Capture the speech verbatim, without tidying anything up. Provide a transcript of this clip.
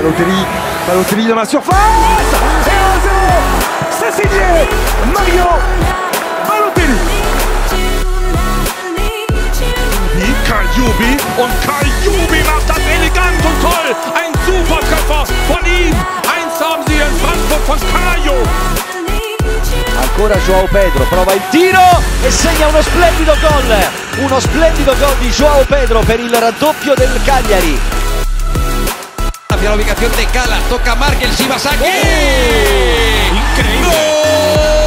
Balotelli, Balotelli dans la surface et un zéro. C'est signé Mario Balotelli. Kajubi und Kajubi macht das elegant und toll. Ein super Treffer von ihm. Eins haben sie in Frankfurt von Caio. Ancora João Pedro, prova il tiro e segna uno splendido gol. Uno splendido gol di João Pedro per il raddoppio del Cagliari. Hacia la ubicación de Cala, toca Markel, Shibasaki. Oh, increíble. ¡Gol!